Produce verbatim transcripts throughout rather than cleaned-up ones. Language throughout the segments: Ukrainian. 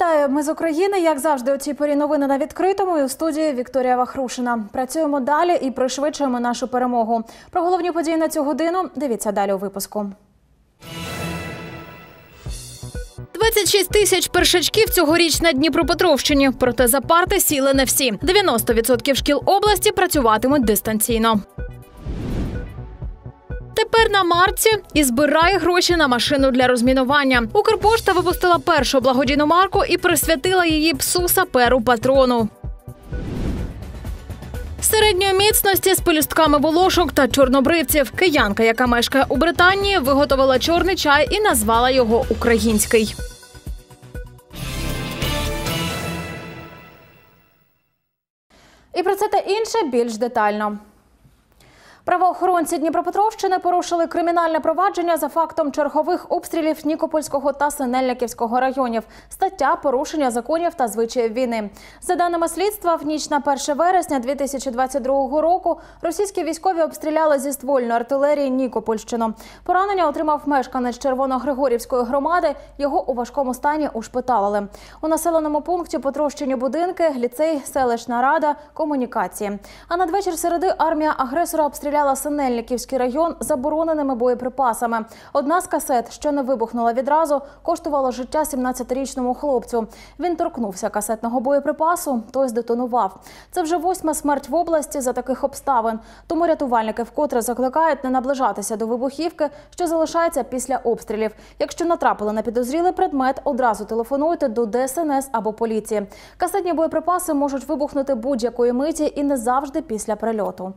Вітаю, ми з України. Як завжди, у цій порі новини на відкритому. І у студії Вікторія Вахрушина. Працюємо далі і пришвидшуємо нашу перемогу. Про головні події на цю годину дивіться далі у випуску. двадцять шість тисяч першачків цьогоріч на Дніпропетровщині. Проте за парти сіли не всі. дев'яносто відсотків шкіл області працюватимуть дистанційно. Тепер на марці і збирає гроші на машину для розмінування. Укрпошта випустила першу благодійну марку і присвятила її псу-саперу Патрону. Середньої міцності з пелюстками волошок та чорнобривців. Киянка, яка мешкає у Британії, виготовила чорний чай і назвала його «Український». І про це та інше більш детально. Правоохоронці Дніпропетровщини порушили кримінальне провадження за фактом чергових обстрілів Нікопольського та Синельниківського районів. Стаття «Порушення законів та звичаїв війни». За даними слідства, в ніч на перше вересня дві тисячі двадцять другого року російські військові обстріляли зі ствольної артилерії Нікопольщину. Поранення отримав мешканець Червоногригорівської громади, його у важкому стані ушпиталили. У населеному пункті потрощені будинки, ліцей, селищна рада, комунікації. А надвечір середи армія агресора обстріляла Синельниківський район забороненими боєприпасами. Одна з касет, що не вибухнула відразу, коштувала життя сімнадцятирічному хлопцю. Він торкнувся касетного боєприпасу, той здетонував. Це вже восьма смерть в області за таких обставин. Тому рятувальники вкотре закликають не наближатися до вибухівки, що залишається після обстрілів. Якщо натрапили на підозрілий предмет, одразу телефонуйте до Де Ес Ен Ес або поліції. Касетні боєприпаси можуть вибухнути будь-якої миті і не завжди після прильоту.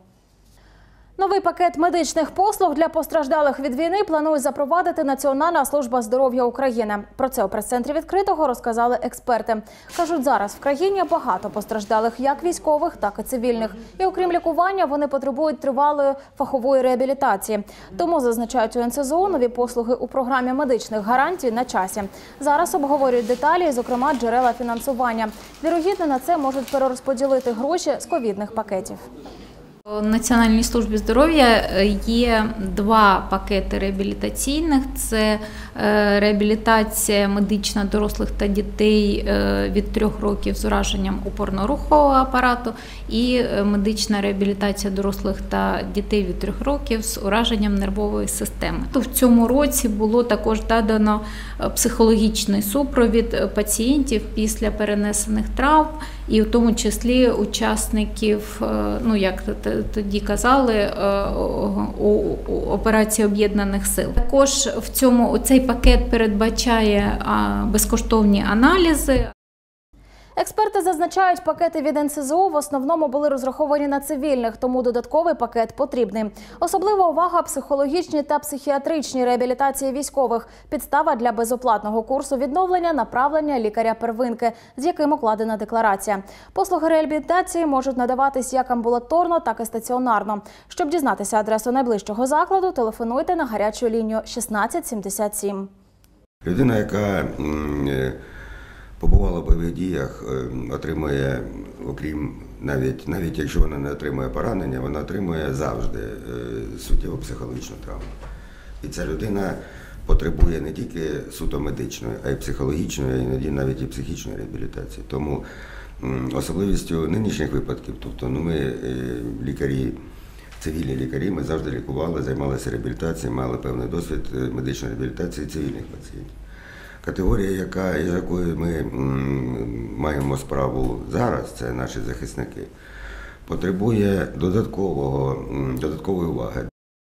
Новий пакет медичних послуг для постраждалих від війни планує запровадити Національна служба здоров'я України. Про це у прес-центрі відкритого розказали експерти. Кажуть, зараз в країні багато постраждалих як військових, так і цивільних. І окрім лікування, вони потребують тривалої фахової реабілітації. Тому, зазначають у Ен Се Зо О, нові послуги у програмі медичних гарантій на часі. Зараз обговорюють деталі, зокрема джерела фінансування. Вірогідно, на це можуть перерозподілити гроші з ковідних пакетів. У Національній службі здоров'я є два пакети реабілітаційних. Це реабілітація медична дорослих та дітей від трьох років з ураженням опорно-рухового апарату і медична реабілітація дорослих та дітей від трьох років з ураженням нервової системи. В цьому році було також додано психологічний супровід пацієнтів після перенесених травм, і в тому числі учасників, ну як тоді казали, у операції Об'єднаних сил. Також в цьому цей пакет передбачає безкоштовні аналізи. Експерти зазначають, пакети від Ен Се Зо О в основному були розраховані на цивільних, тому додатковий пакет потрібний. Особлива увага – психологічній та психіатричній реабілітації військових. Підстава для безоплатного курсу відновлення направлення лікаря-первинки, з яким укладена декларація. Послуги реабілітації можуть надаватись як амбулаторно, так і стаціонарно. Щоб дізнатися адресу найближчого закладу, телефонуйте на гарячу лінію шістнадцять сімдесят сім. Людина, яка побувала в бойових діях, отримує, окрім, навіть, навіть якщо вона не отримує поранення, вона отримує завжди суттєву психологічну травму. І ця людина потребує не тільки суто медичної, а й психологічної, іноді навіть і психічної реабілітації. Тому особливістю нинішніх випадків, тобто ну, ми лікарі, цивільні лікарі, ми завжди лікували, займалися реабілітацією, мали певний досвід медичної реабілітації цивільних пацієнтів. Категорія, яка, з якою ми м, маємо справу зараз, це наші захисники, потребує додаткового, м, додаткової уваги.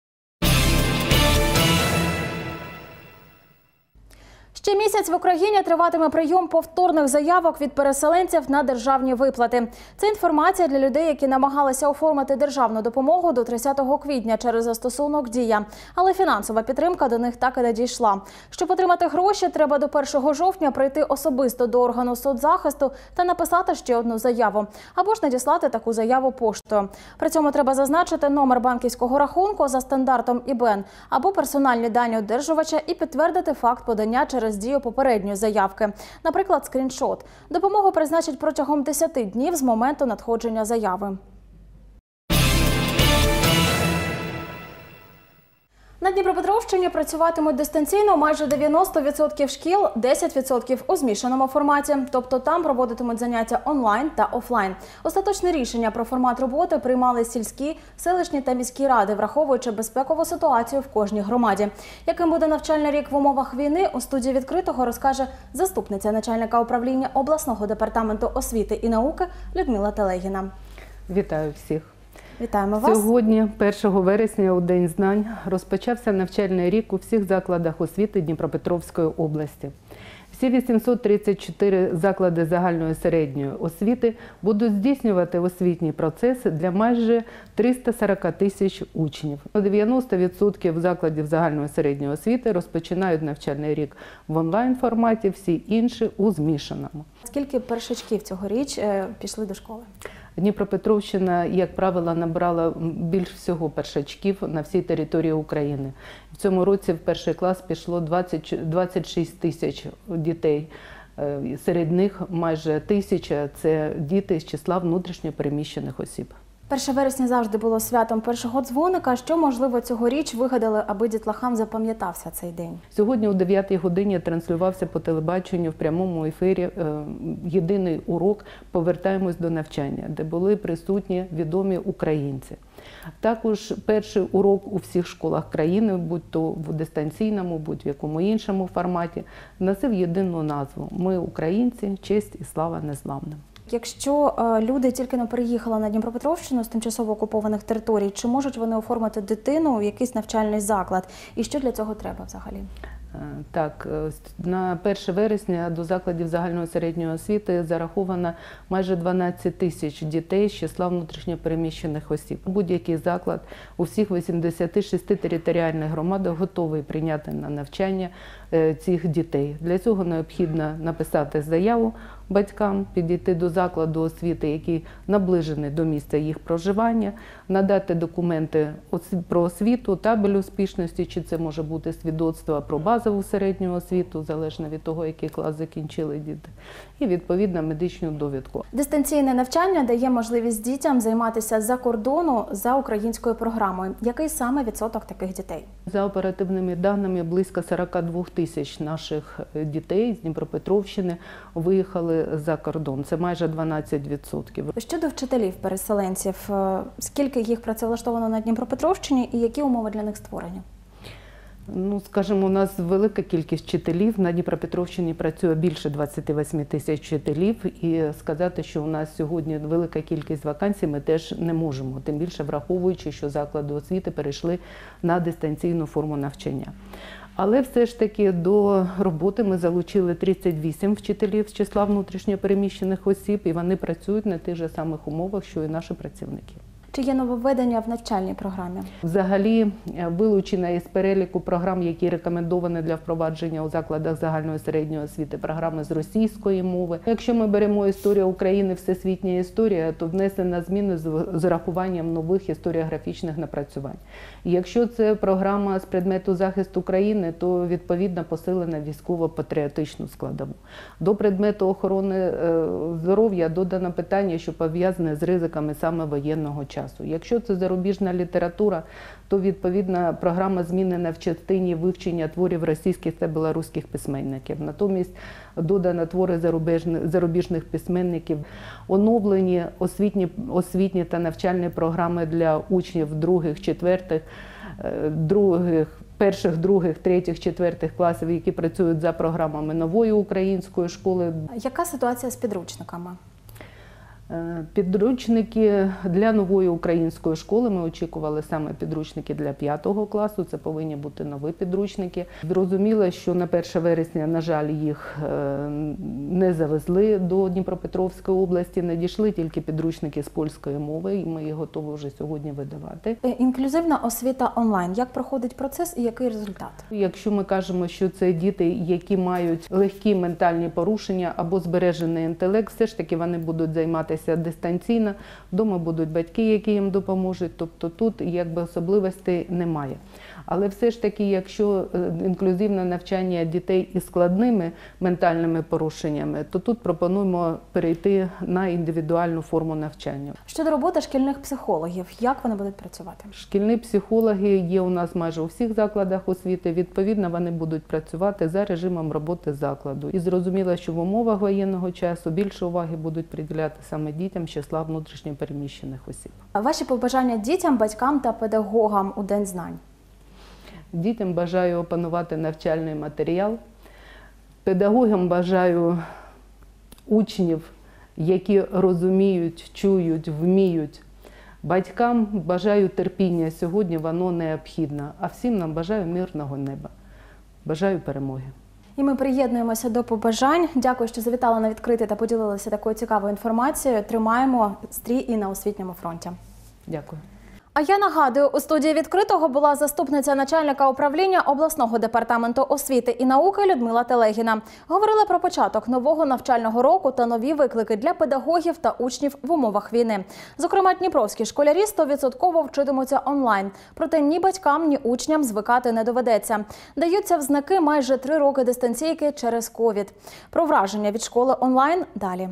Ще місяць в Україні триватиме прийом повторних заявок від переселенців на державні виплати. Це інформація для людей, які намагалися оформити державну допомогу до тридцятого квітня через застосунок «Дія». Але фінансова підтримка до них так і не дійшла. Щоб отримати гроші, треба до першого жовтня прийти особисто до органу соцзахисту та написати ще одну заяву. Або ж надіслати таку заяву поштою. При цьому треба зазначити номер банківського рахунку за стандартом І Б Н або персональні дані одержувача і підтвердити факт подання через дію попередньої заявки. Наприклад, скріншот. Допомогу призначать протягом десяти днів з моменту надходження заяви. На Дніпропетровщині працюватимуть дистанційно майже дев'яносто відсотків шкіл, десять відсотків у змішаному форматі. Тобто там проводитимуть заняття онлайн та офлайн. Остаточне рішення про формат роботи приймали сільські, селищні та міські ради, враховуючи безпекову ситуацію в кожній громаді. Яким буде навчальний рік в умовах війни, у студії «Відкритого» розкаже заступниця начальника управління обласного департаменту освіти і науки Людмила Телегіна. Вітаю всіх. Вітаємо вас. Сьогодні, першого вересня, у День знань, розпочався навчальний рік у всіх закладах освіти Дніпропетровської області. Всі вісімсот тридцять чотири заклади загальної середньої освіти будуть здійснювати освітній процес для майже триста сорок тисяч учнів. дев'яносто відсотків закладів загальної середньої освіти розпочинають навчальний рік в онлайн-форматі, всі інші – у змішаному. Скільки першачків цьогоріч пішли до школи? Дніпропетровщина, як правило, набрала більш всього першачків на всій території України. В цьому році в перший клас пішло двадцять, двадцять шість тисяч дітей. Серед них майже тисяча – це діти з числа внутрішньо переміщених осіб. перше вересня завжди було святом першого дзвоника. Що, можливо, цьогоріч вигадали, аби дітлахам запам'ятався цей день? Сьогодні о дев'ятій годині транслювався по телебаченню в прямому ефірі єдиний урок «Повертаємось до навчання», де були присутні відомі українці. Також перший урок у всіх школах країни, будь то в дистанційному, будь в якому іншому форматі, носив єдину назву «Ми українці, честь і слава незламним». Якщо люди тільки не переїхали на Дніпропетровщину з тимчасово окупованих територій, чи можуть вони оформити дитину в якийсь навчальний заклад? І що для цього треба взагалі? Так, на перше вересня до закладів загальної середньої освіти зараховано майже дванадцять тисяч дітей з числа внутрішньопереміщених осіб. Будь-який заклад у всіх вісімдесяти шести територіальних громадах готовий прийняти на навчання цих дітей. Для цього необхідно написати заяву батькам, підійти до закладу освіти, який наближений до місця їх проживання, надати документи про освіту, табель успішності, чи це може бути свідоцтво про базову середню освіту, залежно від того, який клас закінчили діти, і відповідно медичну довідку. Дистанційне навчання дає можливість дітям займатися за кордону за українською програмою. Який саме відсоток таких дітей? За оперативними даними, близько сорок два тисяч наших дітей з Дніпропетровщини виїхали за кордон. Це майже дванадцять відсотків. Щодо вчителів-переселенців, скільки їх працевлаштовано на Дніпропетровщині і які умови для них створені? Ну, скажімо, у нас велика кількість вчителів. На Дніпропетровщині працює більше двадцяти восьми тисяч вчителів. І сказати, що у нас сьогодні велика кількість вакансій, ми теж не можемо. Тим більше враховуючи, що заклади освіти перейшли на дистанційну форму навчання. Але все ж таки до роботи ми залучили тридцять вісім вчителів з числа внутрішньопереміщених осіб, і вони працюють на тих же самих умовах, що і наші працівники. Чи є нововведення в навчальній програмі? Взагалі вилучена із переліку програм, які рекомендовані для впровадження у закладах загальної середньої освіти, програми з російської мови. Якщо ми беремо історію України, всесвітня історія, то внесена зміни з урахуванням нових історіографічних напрацювань. І якщо це програма з предмету захисту України, то відповідно посилена військово-патріотичну складову. До предмету охорони здоров'я додано питання, що пов'язане з ризиками саме воєнного часу. Якщо це зарубіжна література, то відповідна програма змінена в частині вивчення творів російських та білоруських письменників. Натомість додано твори зарубіжних письменників, оновлені освітні, освітні та навчальні програми для учнів других, четвертих, других, перших, других, третіх, четвертих класів, які працюють за програмами нової української школи. Яка ситуація з підручниками? Підручники для нової української школи, ми очікували саме підручники для п'ятого класу, це повинні бути нові підручники. Зрозуміло, що на перше вересня, на жаль, їх не завезли до Дніпропетровської області, надійшли тільки підручники з польської мови, і ми їх готові вже сьогодні видавати. Інклюзивна освіта онлайн. Як проходить процес і який результат? Якщо ми кажемо, що це діти, які мають легкі ментальні порушення або збережений інтелект, все ж таки вони будуть займатися навчатися дистанційно, вдома будуть батьки, які їм допоможуть, тобто тут якби особливостей немає. Але все ж таки, якщо інклюзивне навчання дітей із складними ментальними порушеннями, то тут пропонуємо перейти на індивідуальну форму навчання. Щодо роботи шкільних психологів, як вони будуть працювати? Шкільні психологи є у нас майже у всіх закладах освіти. Відповідно, вони будуть працювати за режимом роботи закладу. І зрозуміло, що в умовах воєнного часу більше уваги будуть приділяти саме дітям з числа внутрішньо переміщених осіб. А ваші побажання дітям, батькам та педагогам у День знань? Дітям бажаю опанувати навчальний матеріал. Педагогам бажаю учнів, які розуміють, чують, вміють. Батькам бажаю терпіння, сьогодні воно необхідне. А всім нам бажаю мирного неба. Бажаю перемоги. І ми приєднуємося до побажань. Дякую, що завітали на відкритий та поділилися такою цікавою інформацією. Тримаємо стрій і на освітньому фронті. Дякую. А я нагадую, у студії «Відкритого» була заступниця начальника управління обласного департаменту освіти і науки Людмила Телегіна. Говорили про початок нового навчального року та нові виклики для педагогів та учнів в умовах війни. Зокрема, дніпровські школярі сто відсотків вчитимуться онлайн. Проте ні батькам, ні учням звикати не доведеться. Даються в знаки майже три роки дистанційки через ковід. Про враження від школи онлайн далі.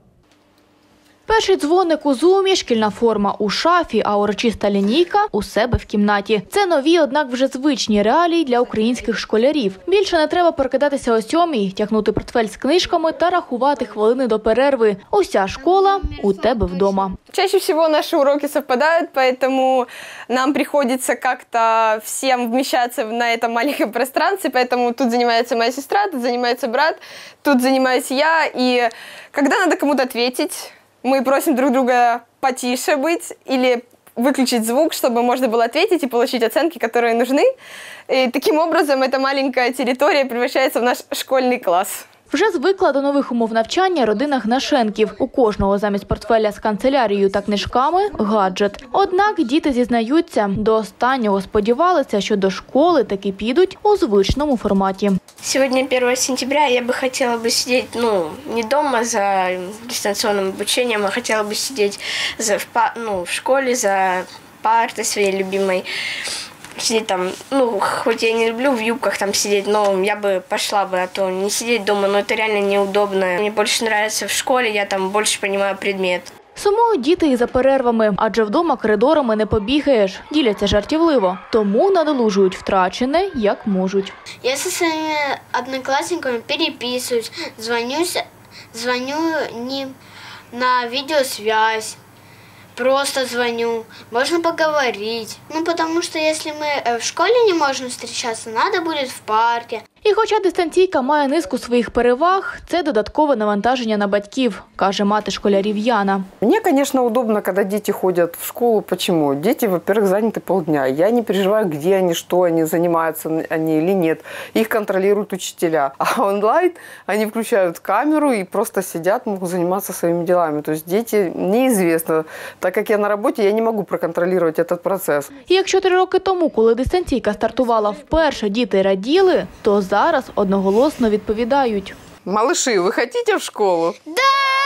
Перший дзвоник у зумі, шкільна форма у шафі, а урочиста лінійка у себе в кімнаті. Це нові, однак вже звичні реалії для українських школярів. Більше не треба прокидатися о сьомій, тягнути портфель з книжками та рахувати хвилини до перерви. Уся школа у тебе вдома. Чаще всего наши уроки совпадают, поэтому нам приходится как-то всем вмещаться на этом маленьком пространстве, поэтому тут занимается моя сестра, тут занимается брат, тут занимаюсь я, и когда надо кому-то ответить, мы просим друг друга потише быть или выключить звук, чтобы можно было ответить и получить оценки, которые нужны. И таким образом эта маленькая территория превращается в наш школьный класс. Вже звикла до нових умов навчання родина Гнашенків. У кожного замість портфеля з канцелярією та книжками – гаджет. Однак діти зізнаються, до останнього сподівалися, що до школи таки підуть у звичному форматі. Сегодня первое сентября, я бы хотела бы сидеть, ну, не дома за дистанционным обучением, а хотела бы сидеть за, в, ну, в школе за партой своей любимой. Сидеть там, ну, хоть я не люблю в юбках там сидеть, но я бы пошла бы, а то не сидеть дома, но это реально неудобно. Мне больше нравится в школе, я там больше понимаю предмет. Сумують діти і за перервами, адже вдома коридорами не побігаєш, діляться жартівливо. Тому надолужують втрачене, як можуть. Я зі своїми однокласниками переписуюсь, дзвоню, дзвоню ним на відеосвязь. Просто звоню, можно поговорить. Ну, потому что если мы в школе не можем встречаться, надо будет в парке. І хоча дистанційка має низку своїх переваг, це додаткове навантаження на батьків, каже мати школярів Яна. Мне, конечно, удобно, когда дети ходят в школу. Почему? Дети, во-первых, заняты полдня. Я не переживаю, где они, что они, занимаются они или нет. Их контролируют учителя. А онлайн они включают камеру и просто сидят, могут заниматься своими делами. То есть дети неизвестно. Так как я на работе, я не могу проконтролировать этот процесс. І якщо три роки тому, коли дистанційка стартувала вперше, діти раділи, то зараз одноголосно відповідають. Малыши, ви хочете в школу? Да!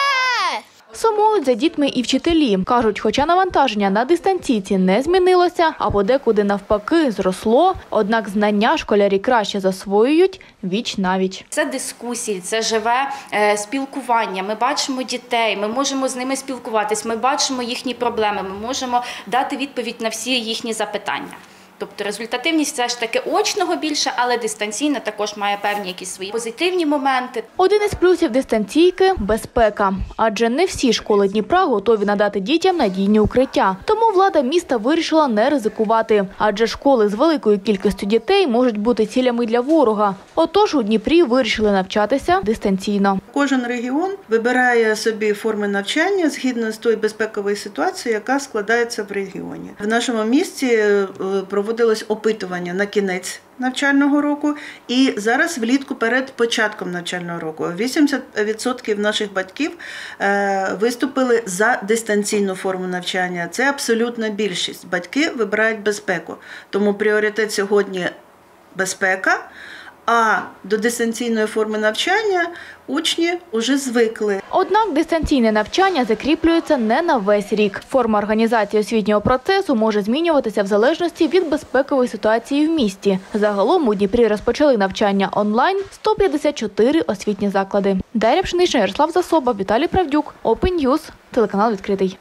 Сумують за дітьми і вчителі. Кажуть, хоча навантаження на дистанційці не змінилося, а подекуди навпаки зросло, однак знання школярі краще засвоюють віч-навіч. Це дискусії, це живе е, спілкування. Ми бачимо дітей, ми можемо з ними спілкуватись, ми бачимо їхні проблеми, ми можемо дати відповідь на всі їхні запитання. Тобто результативність все ж таки очного більше, але дистанційна також має певні якісь свої позитивні моменти. Один із плюсів дистанційки – безпека. Адже не всі школи Дніпра готові надати дітям надійні укриття. Тому влада міста вирішила не ризикувати. Адже школи з великою кількістю дітей можуть бути цілями для ворога. Отож у Дніпрі вирішили навчатися дистанційно. Кожен регіон вибирає собі форми навчання згідно з тою безпековою ситуацією, яка складається в регіоні. В нашому місті проводилось опитування на кінець навчального року і зараз влітку перед початком навчального року. вісімдесят відсотків наших батьків виступили за дистанційну форму навчання. Це абсолютна більшість. Батьки вибирають безпеку. Тому пріоритет сьогодні – безпека. а до дистанційної форми навчання учні вже звикли. Однак дистанційне навчання закріплюється не на весь рік. Форма організації освітнього процесу може змінюватися в залежності від безпекової ситуації в місті. Загалом у Дніпрі розпочали навчання онлайн сто п'ятдесят чотири освітні заклади. Дар'я Пшенична, Ярослав Засоба, Віталій Правдюк, Open News, телеканал «Відкритий».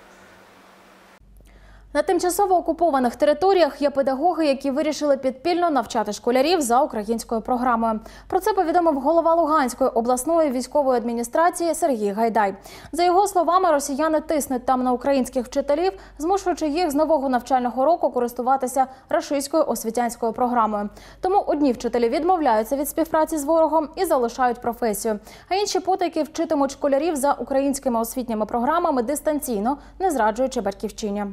На тимчасово окупованих територіях є педагоги, які вирішили підпільно навчати школярів за українською програмою. Про це повідомив голова Луганської обласної військової адміністрації Сергій Гайдай. За його словами, росіяни тиснуть там на українських вчителів, змушуючи їх з нового навчального року користуватися рашистською освітянською програмою. Тому одні вчителі відмовляються від співпраці з ворогом і залишають професію, а інші потайки вчитимуть школярів за українськими освітніми програмами дистанційно, не зраджуючи батьківщині.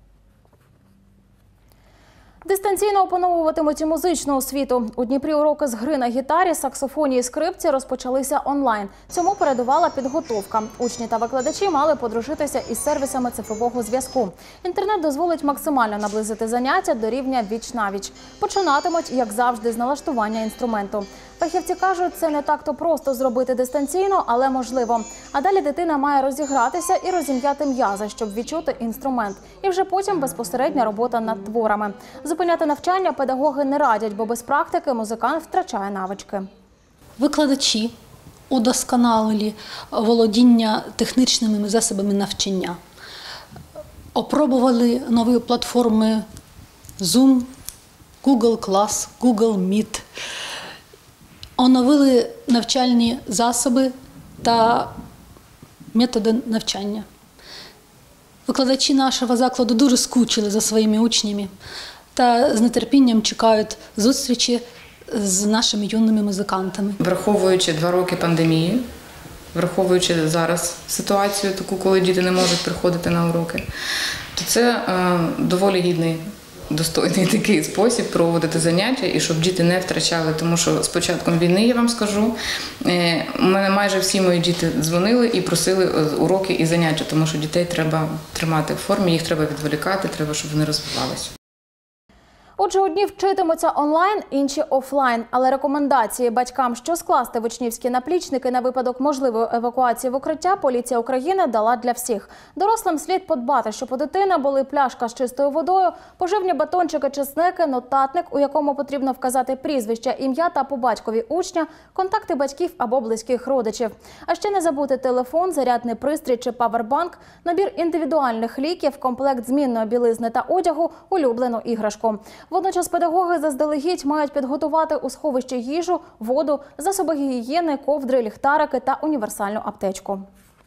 Дистанційно опановуватимуть і музичну освіту. У Дніпрі уроки з гри на гітарі, саксофоні і скрипці розпочалися онлайн. Цьому передувала підготовка. Учні та викладачі мали подружитися із сервісами цифрового зв'язку. Інтернет дозволить максимально наблизити заняття до рівня віч-навіч. Починатимуть, як завжди, з налаштування інструменту. Фахівці кажуть, це не так-то просто зробити дистанційно, але можливо. А далі дитина має розігратися і розім'яти м'язи, щоб відчути інструмент. І вже потім безпосередня робота над творами. Зупиняти навчання педагоги не радять, бо без практики музикант втрачає навички. Викладачі удосконалили володіння технічними засобами навчання. Опробували нові платформи Zoom, Google Class, Google Meet. Оновили навчальні засоби та методи навчання. Викладачі нашого закладу дуже скучили за своїми учнями та з нетерпінням чекають зустрічі з нашими юними музикантами. Враховуючи два роки пандемії, враховуючи зараз ситуацію таку, коли діти не можуть приходити на уроки, то це е, доволі гідний, достойний такий спосіб проводити заняття і щоб діти не втрачали, тому що з початком війни, я вам скажу, у мене майже всі мої діти дзвонили і просили уроки і заняття, тому що дітей треба тримати в формі, їх треба відволікати, треба, щоб вони розвивалися. Отже, одні вчитимуться онлайн, інші офлайн. Але рекомендації батькам, що скласти в учнівські наплічники на випадок можливої евакуації в укриття, поліція України дала для всіх. Дорослим слід подбати, щоб у дитини були пляшка з чистою водою, поживні батончики чи снеки, нотатник, у якому потрібно вказати прізвище, ім'я та по батькові учня, контакти батьків або близьких родичів. А ще не забути телефон, зарядний пристрій чи павербанк, набір індивідуальних ліків, комплект змінної білизни та одягу, улюблену іграшку. Водночас педагоги заздалегідь мають підготувати у сховищі їжу, воду, засоби гігієни, ковдри, ліхтарики та універсальну аптечку.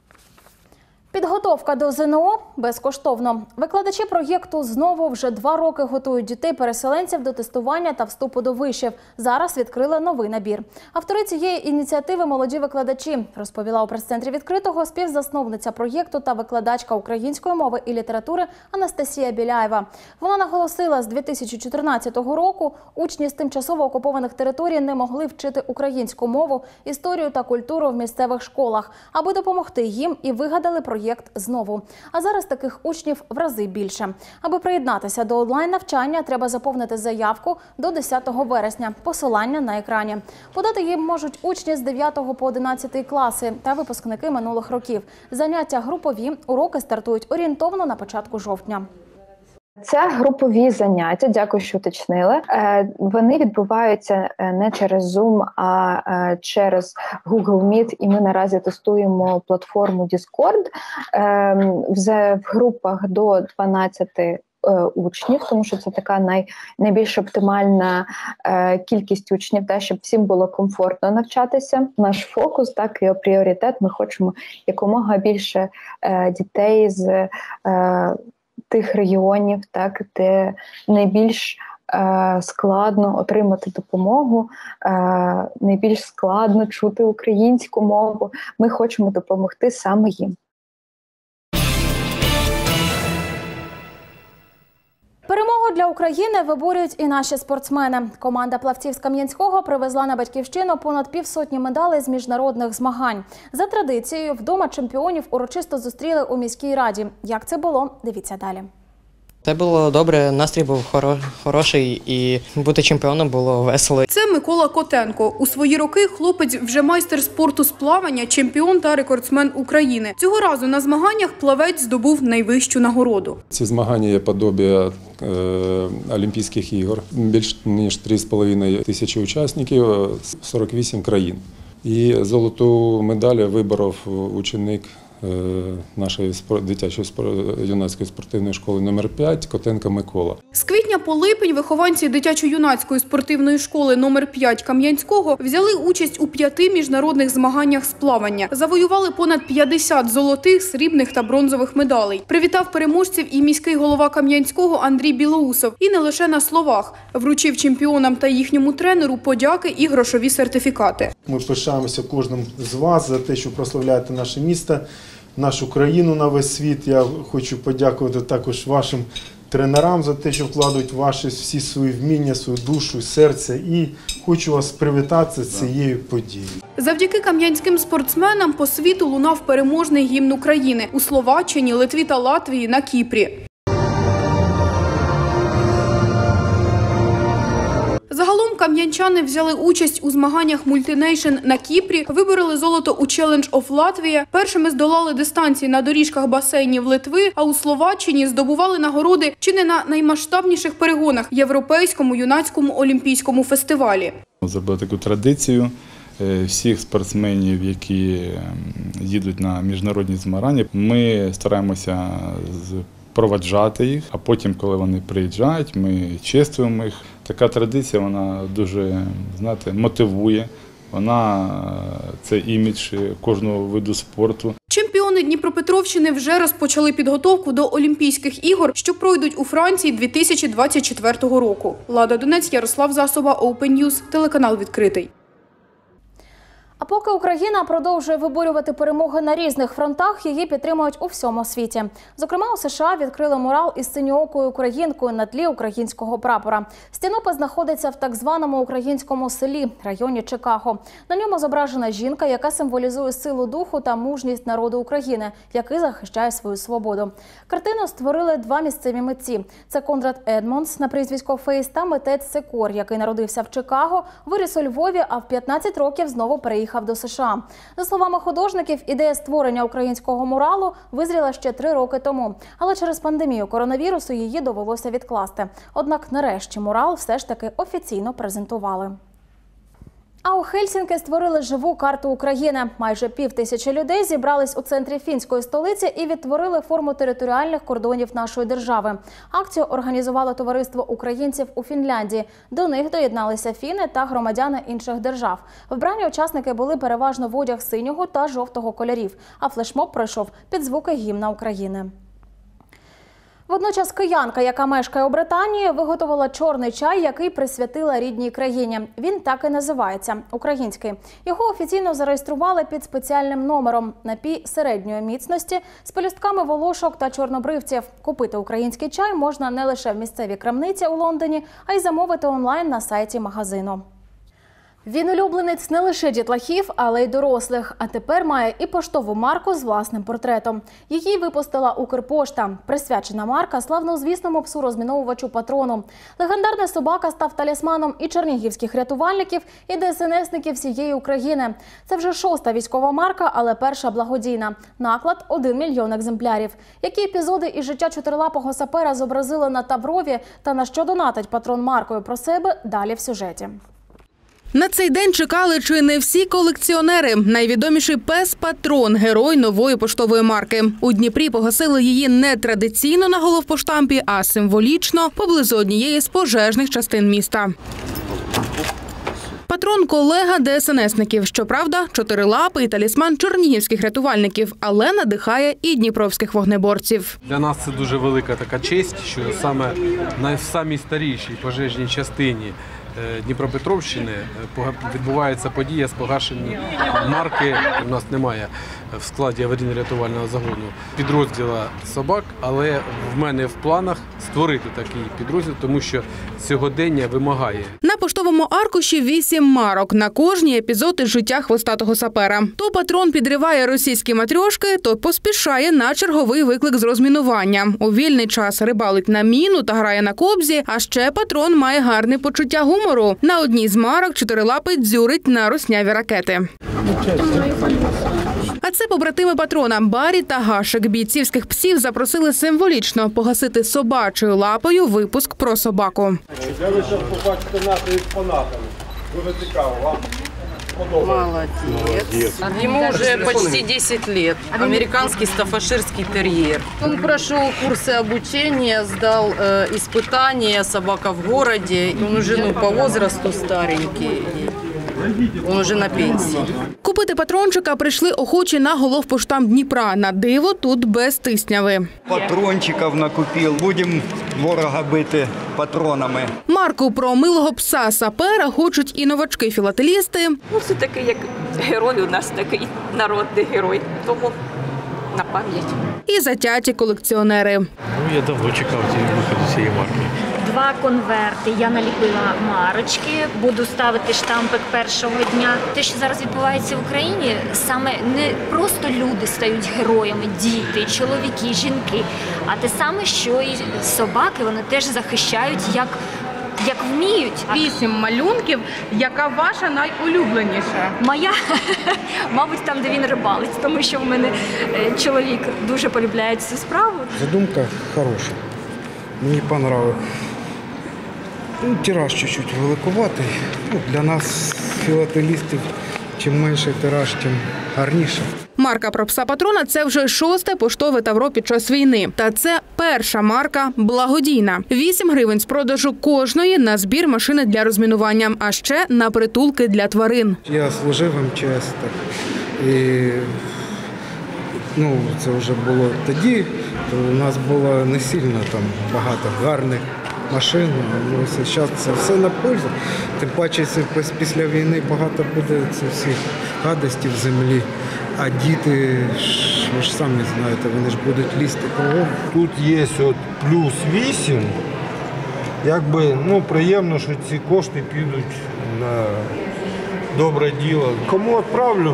Підготовка до ЗНО безкоштовно. Викладачі проєкту «Знову» вже два роки готують дітей-переселенців до тестування та вступу до вишів. Зараз відкрили новий набір. Автори цієї ініціативи – молоді викладачі, розповіла у прес-центрі «Відкритого» співзасновниця проєкту та викладачка української мови і літератури Анастасія Біляєва. Вона наголосила, з дві тисячі чотирнадцятого року учні з тимчасово окупованих територій не могли вчити українську мову, історію та культуру в місцевих школах. Аби допомогти їм, і вигадали проєкт Проєкт «Знову». А зараз таких учнів в рази більше. Аби приєднатися до онлайн-навчання, треба заповнити заявку до десятого вересня. Посилання на екрані. Подати їм можуть учні з дев'ятого по одинадцятий класи та випускники минулих років. Заняття групові, уроки стартують орієнтовно на початку жовтня. Це групові заняття, дякую, що уточнили. Вони відбуваються не через Zoom, а через Google Meet, і ми наразі тестуємо платформу Discord в групах до дванадцяти учнів, тому що це така най, найбільш оптимальна е, кількість учнів, та, щоб всім було комфортно навчатися. Наш фокус, так, і пріоритет, ми хочемо якомога більше е, дітей з е, тих регіонів, так, де найбільш е, складно отримати допомогу, е, найбільш складно чути українську мову. Ми хочемо допомогти саме їм. Перемогу для України виборюють і наші спортсмени. Команда плавців з Кам'янського привезла на батьківщину понад півсотні медалей з міжнародних змагань. За традицією, вдома чемпіонів урочисто зустріли у міській раді. Як це було? Дивіться далі. Це було добре, настрій був хоро- хороший і бути чемпіоном було весело. Це Микола Котенко. У свої роки хлопець вже майстер спорту з плавання, чемпіон та рекордсмен України. Цього разу на змаганнях плавець здобув найвищу нагороду. Ці змагання є подобія е, Олімпійських ігор. Більш ніж три з половиною тисячі учасників, сорок вісім країн. І золоту медаль виборов ученик нашої дитячої юнацької спортивної школи номер п'ять Котенко Микола. З квітня по липень вихованці дитячо-юнацької спортивної школи номер п'ять Кам'янського взяли участь у п'яти міжнародних змаганнях з плавання. Завоювали понад п'ятдесят золотих, срібних та бронзових медалей. Привітав переможців і міський голова Кам'янського Андрій Білоусов. І не лише на словах. Вручив чемпіонам та їхньому тренеру подяки і грошові сертифікати. Ми пишаємося кожним з вас за те, що прославляєте наше місто, нашу країну на весь світ. Я хочу подякувати також вашим тренерам за те, що вкладають ваші всі свої вміння, свою душу, серце. І хочу вас привітати з цією подією. Завдяки кам'янським спортсменам по світу лунав переможний гімн України у Словаччині, Литві та Латвії, на Кіпрі. Загалом кам'янчани взяли участь у змаганнях Multination на Кіпрі, вибороли золото у Challenge of Latvia, першими здолали дистанції на доріжках басейнів Литви, а у Словаччині здобували нагороди чи не на наймасштабніших перегонах – Європейському юнацькому олімпійському фестивалі. Зробили таку традицію всіх спортсменів, які їдуть на міжнародні змагання. Ми стараємося проваджати їх, а потім, коли вони приїжджають, ми чествуємо їх. Така традиція, вона дуже, знаєте, мотивує. Вона – це імідж кожного виду спорту. Чемпіони Дніпропетровщини вже розпочали підготовку до Олімпійських ігор, що пройдуть у Франції дві тисячі двадцять четвертого року. Лада Донець, Ярослав Засоба, Open News, телеканал «Відкритий». А поки Україна продовжує виборювати перемоги на різних фронтах, її підтримують у всьому світі. Зокрема, у США відкрили мурал із синьоокою українкою на тлі українського прапора. Стінопис знаходиться в так званому українському селі, районі Чикаго. На ньому зображена жінка, яка символізує силу духу та мужність народу України, який захищає свою свободу. Картину створили два місцеві митці. Це Конрад Едмондс на прізвисько Фейс та митець Секор, який народився в Чикаго, виріс у Львові, а в п'ятнадцять років знову переїхав до США. За словами художників, ідея створення українського муралу визріла ще три роки тому. Але через пандемію коронавірусу її довелося відкласти. Однак нарешті мурал все ж таки офіційно презентували. А у Хельсінки створили живу карту України. Майже пів тисячі людей зібрались у центрі фінської столиці і відтворили форму територіальних кордонів нашої держави. Акцію організувало товариство українців у Фінляндії. До них доєдналися фіни та громадяни інших держав. Вбрані учасники були переважно в одяг синього та жовтого кольорів, а флешмоб пройшов під звуки гімна України. Водночас киянка, яка мешкає у Британії, виготовила чорний чай, який присвятила рідній країні. Він так і називається – український. Його офіційно зареєстрували під спеціальним номером – напій середньої міцності з пелюстками волошок та чорнобривців. Купити український чай можна не лише в місцевій крамниці у Лондоні, а й замовити онлайн на сайті магазину. Він улюбленець не лише дітлахів, але й дорослих. А тепер має і поштову марку з власним портретом. Її випустила Укрпошта. Присвячена марка славнозвісному псу-розміновувачу Патрону. Легендарна собака став талісманом і чернігівських рятувальників, і де ес ен есників всієї України. Це вже шоста військова марка, але перша благодійна. Наклад – один мільйон екземплярів. Які епізоди із життя чотирилапого сапера зобразили на Таврові та на що донатить Патрон маркою про себе – далі в сюжеті. На цей день чекали чи не всі колекціонери. Найвідоміший пес Патрон – герой нової поштової марки. У Дніпрі погасили її не традиційно на головпоштампі, а символічно поблизу однієї з пожежних частин міста. Патрон – колега де ес ен есників. Щоправда, чотирилапий талісман чернігівських рятувальників, але надихає і дніпровських вогнеборців. Для нас це дуже велика така честь, що саме на самій старішій пожежній частині Дніпропетровщини відбувається подія з погашення марки. У нас немає в складі аварійно-рятувального загону підрозділа собак, але в мене в планах створити такий підрозділ, тому що сьогодення вимагає. На поштовому аркуші вісім марок. На кожній епізод із життя хвостатого сапера. То патрон підриває російські матрьошки, то поспішає на черговий виклик з розмінування. У вільний час рибалить на міну та грає на кобзі, а ще патрон має гарне почуття гумору. На одній з марок чотирилапий дзюрить на русняві ракети. А це побратими патрона Барі та Гашик. Бійцівських псів запросили символічно погасити собачою лапою випуск про собаку. Я ви зараз побачите наші експонати. Дуже цікаво, вам подобається. Молодец. Ему уже почти десять лет. Американский стаффордширский терьер. Он прошел курсы обучения, сдал э, испытания, собака в городе. Он уже ну, по возрасту старенький. Он уже на пенсії. Купити патрончика прийшли охочі на головпоштамп Дніпра. На диво тут без тисняви. Патрончиків накупив. Будемо ворога бити патронами. Марку про милого пса-сапера хочуть і новачки-філателісти. Ну, це такий, як герой у нас, такий народний герой. Тому на пам'ять. І затяті колекціонери. Ну, я давно чекав виходу цієї марки. Два конверти. Я наліпила марочки, буду ставити штампик першого дня. Те, що зараз відбувається в Україні, саме не просто люди стають героями, діти, чоловіки, жінки, а те саме, що і собаки, вони теж захищають, як, як вміють. Вісім малюнків. Яка ваша найулюбленіша? Моя, мабуть, там, де він рибалить, тому що в мене чоловік дуже полюбляє цю справу. Задумка хороша. Мені понравилось. Ну, тираж чуть-чуть великуватий. Ну, для нас, філателістів, чим менше тираж, тим гарніше. Марка про пса-патрона – це вже шосте поштове тавро під час війни. Та це перша марка благодійна. Вісім гривень з продажу кожної на збір машини для розмінування, а ще на притулки для тварин. Я служив в ем че ес, так, і ну, це вже було тоді, то у нас було не сильно там багато гарних машин. Ну, зараз це все на пользу. Тим паче, після війни багато буде це всіх гадостей в землі. А діти, ви ж самі знаєте, вони ж будуть лізти кругом. Тут є от плюс вісім. Якби, ну, приємно, що ці кошти підуть на добре діло. Кому відправлю?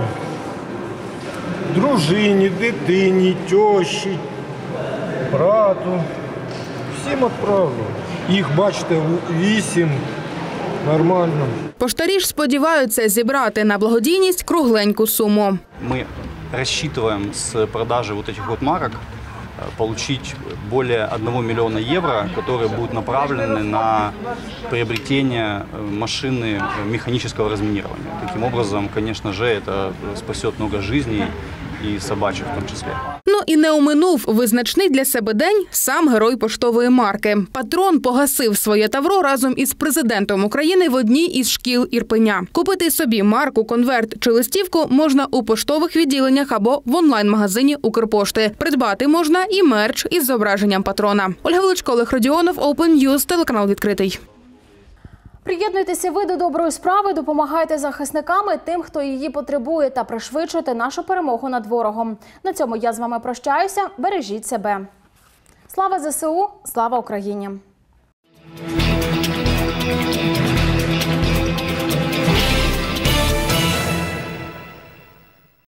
Дружині, дитині, тещі, брату. Всім відправлю. Їх, бачите, вісім. Нормально. Поштарі ж сподіваються зібрати на благодійність кругленьку суму. Ми розраховуємо з продажі вот этих вот марок получить более одного миллиона евро, которые будут направлены на приобретение машины механического разминирования. Таким образом, конечно же, это спасет много жизней і собачих в тому числі. Ну і не оминув визначний для себе день сам герой поштової марки. Патрон погасив своє тавро разом із президентом України в одній із шкіл Ірпеня. Купити собі марку, конверт чи листівку можна у поштових відділеннях або в онлайн-магазині Укрпошти. Придбати можна і мерч із зображенням патрона. Ольга Величко, Олег Родіонов, Open News, телеканал «Відкритий». Приєднуйтеся ви до доброї справи, допомагайте захисниками, тим, хто її потребує, та пришвидшуйте нашу перемогу над ворогом. На цьому я з вами прощаюся. Бережіть себе. Слава зе се у! Слава Україні!